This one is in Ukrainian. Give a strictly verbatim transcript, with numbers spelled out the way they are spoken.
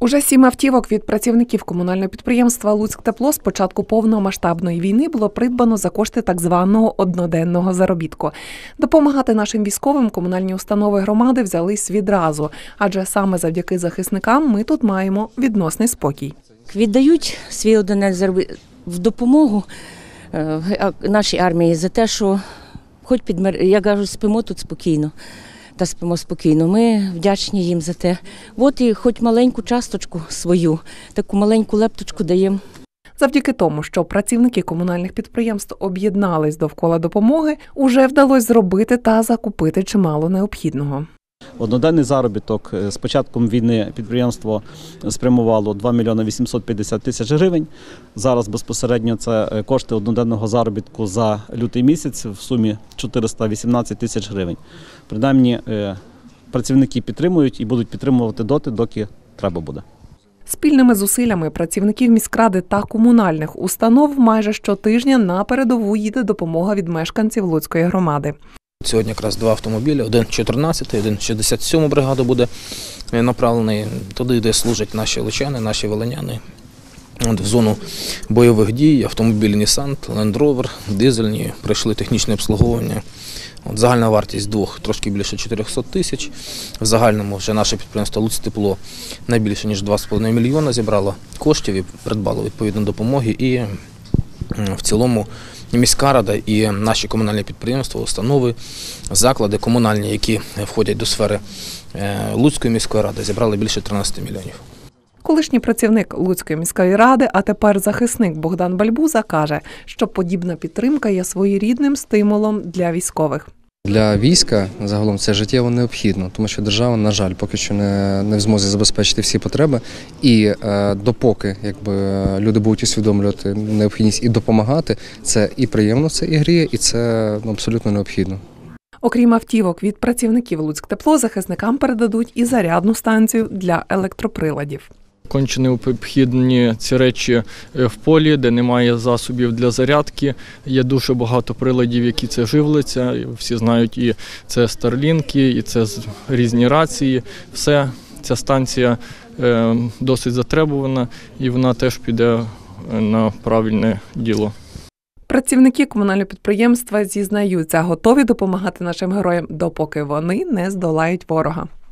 Уже сім автівок від працівників комунального підприємства «Луцьктепло» з початку повномасштабної війни було придбано за кошти так званого одноденного заробітку. Допомагати нашим військовим комунальні установи громади взялись відразу, адже саме завдяки захисникам ми тут маємо відносний спокій. Віддають свій одноденний заробіток в допомогу нашій армії за те, що хоч підмер... я кажу, спимо тут спокійно. Та спимо спокійно. Ми вдячні їм за те. От і хоч маленьку часточку свою, таку маленьку лепточку даємо. Завдяки тому, що працівники комунальних підприємств об'єднались довкола допомоги, уже вдалося зробити та закупити чимало необхідного. Одноденний заробіток. З початком війни підприємство спрямувало два мільйони вісімсот п'ятдесят тисяч гривень. Зараз безпосередньо це кошти одноденного заробітку за лютий місяць в сумі чотириста вісімнадцять тисяч гривень. Принаймні, працівники підтримують і будуть підтримувати доти, доки треба буде. Спільними зусиллями працівників міськради та комунальних установ майже щотижня на передову їде допомога від мешканців Луцької громади. Сьогодні якраз два автомобілі, один чотирнадцятий, один шістдесят сьома бригаду буде направлений туди, де служать наші лучани, наші волиняни. В зону бойових дій автомобілі Nissan, Land Rover, дизельні, пройшли технічне обслуговування. От загальна вартість двох трошки більше чотирьохсот тисяч. В загальному вже наше підприємство «Луцьктепло» найбільше ніж два з половиною мільйона зібрало коштів і придбало відповідну допомогу. І в цілому і міська рада, і наші комунальні підприємства, установи, заклади комунальні, які входять до сфери Луцької міської ради, зібрали більше тринадцяти мільйонів. Колишній працівник Луцької міської ради, а тепер захисник Богдан Бальбуза каже, що подібна підтримка є своєрідним стимулом для військових. Для війська загалом це життєво необхідно, тому що держава, на жаль, поки що не, не в змозі забезпечити всі потреби. І е, допоки якби, люди будуть усвідомлювати необхідність і допомагати, це і приємно, це і гріє, і це ну, абсолютно необхідно. Окрім автівок від працівників «Луцьктепло», захисникам передадуть і зарядну станцію для електроприладів. Конче необхідні ці речі в полі, де немає засобів для зарядки. Є дуже багато приладів, які це живляться. Всі знають, і це старлінки, і це різні рації. Все, ця станція досить затребувана, і вона теж піде на правильне діло. Працівники комунального підприємства зізнаються, готові допомагати нашим героям, допоки вони не здолають ворога.